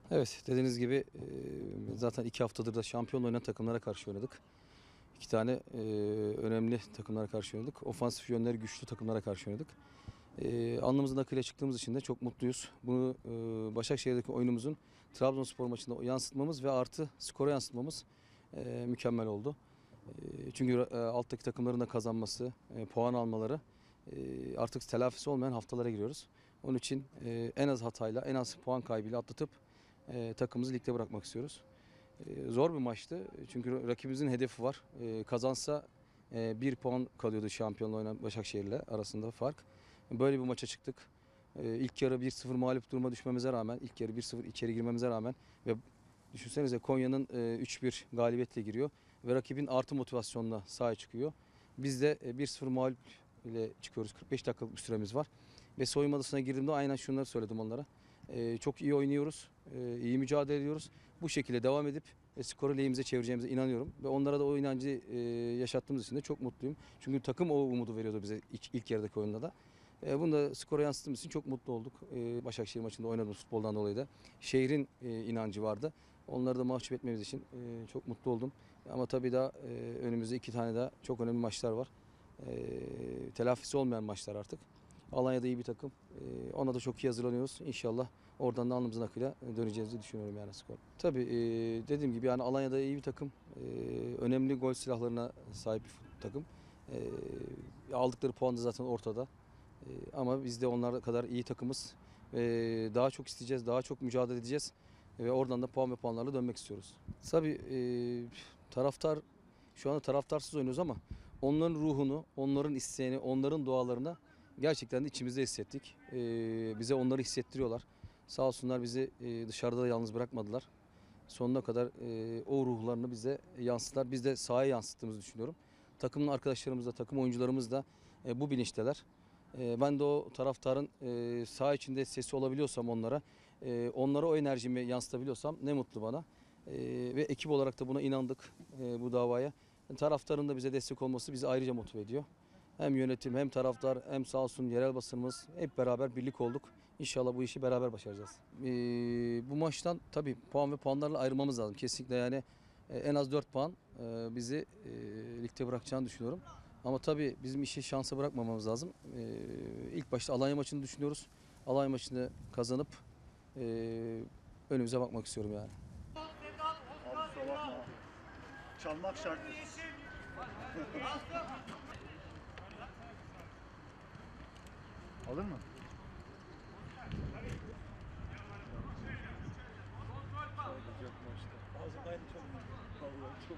Evet, dediğiniz gibi zaten 2 haftadır da şampiyon oynayan takımlara karşı oynadık. 2 tane önemli takımlara karşı oynadık. Ofansif yönleri güçlü takımlara karşı oynadık. Alnımızın akıyla çıktığımız için de çok mutluyuz. Bunu Başakşehir'deki oyunumuzun Trabzonspor maçında yansıtmamız ve artı skora yansıtmamız mükemmel oldu. Çünkü alttaki takımların da kazanması, puan almaları artık telafisi olmayan haftalara giriyoruz. Onun için en az hatayla, en az puan kaybıyla atlatıp takımımızı ligde bırakmak istiyoruz. Zor bir maçtı. Çünkü rakibimizin hedefi var. Kazansa 1 puan kalıyordu şampiyonla oynayan Başakşehir'le arasında fark. Böyle bir maça çıktık. İlk yarı 1-0 mağlup duruma düşmemize rağmen, ilk yarı 1-0 içeri girmemize rağmen ve düşünsenize Konya'nın 3-1 galibiyetle giriyor ve rakibin artı motivasyonla sahaya çıkıyor. Biz de 1-0 mağlup ile çıkıyoruz. 45 dakikalık bir süremiz var. Ve soyunma odasına girdiğimde aynen şunları söyledim onlara. Çok iyi oynuyoruz, iyi mücadele ediyoruz. Bu şekilde devam edip skoru lehimize çevireceğimize inanıyorum. Ve onlara da o inancı yaşattığımız için de çok mutluyum. Çünkü takım o umudu veriyordu bize ilk yarıdaki oyunda da. Bunu da skora yansıttığımız için çok mutlu olduk. Başakşehir maçında oynadığımız futboldan dolayı da. Şehrin inancı vardı. Onları da mahcup etmemiz için çok mutlu oldum. Ama tabii daha önümüzde 2 tane daha çok önemli maçlar var. Telafisi olmayan maçlar artık. Alanya'da iyi bir takım. Ona da çok iyi hazırlanıyoruz. İnşallah oradan da alnımızın akıyla döneceğimizi düşünüyorum yani skor. Tabii dediğim gibi yani Alanya'da iyi bir takım. Önemli gol silahlarına sahip bir takım. Aldıkları puan da zaten ortada. Ama biz de onlar kadar iyi takımız. Daha çok isteyeceğiz, daha çok mücadele edeceğiz. Ve oradan da puan ve puanlarla dönmek istiyoruz. Tabii taraftar, şu anda taraftarsız oynuyoruz ama onların ruhunu, onların isteğini, onların dualarını gerçekten de içimizde hissettik. Bize onları hissettiriyorlar. Sağ olsunlar bizi dışarıda da yalnız bırakmadılar. Sonuna kadar o ruhlarını bize yansıttılar. Biz de sahaya yansıttığımızı düşünüyorum. Takımın arkadaşlarımız da, takım oyuncularımız da bu bilinçteler. Ben de o taraftarın saha içinde sesi olabiliyorsam onlara o enerjimi yansıtabiliyorsam ne mutlu bana. Ve ekip olarak da buna inandık bu davaya. Taraftarın da bize destek olması bizi ayrıca motive ediyor. Hem yönetim hem taraftar hem sağ olsun yerel basınımız hep beraber birlik olduk. İnşallah bu işi beraber başaracağız. Bu maçtan tabii puan ve puanlarla ayrılmamız lazım. Kesinlikle yani en az 4 puan bizi ligde bırakacağını düşünüyorum. Ama tabii bizim işi şansa bırakmamamız lazım. İlk başta Alanya maçını düşünüyoruz. Alanya maçını kazanıp önümüze bakmak istiyorum yani. Abi kusura bakma. Çalmak şarttır. Alır mı? Çok maçta. Ağzı kaydı çok. Vallahi çok